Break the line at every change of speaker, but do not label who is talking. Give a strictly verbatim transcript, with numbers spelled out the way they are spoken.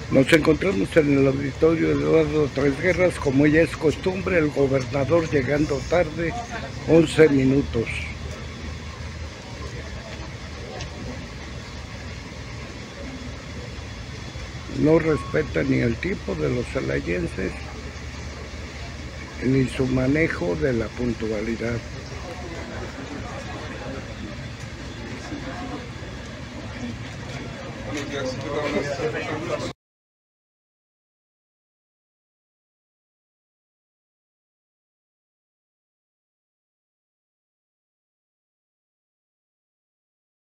Nos encontramos en el auditorio Eduardo Tres Guerras, como ya es costumbre, el gobernador llegando tarde, once minutos. No respeta ni el tipo de los celayenses, ni su manejo de la puntualidad.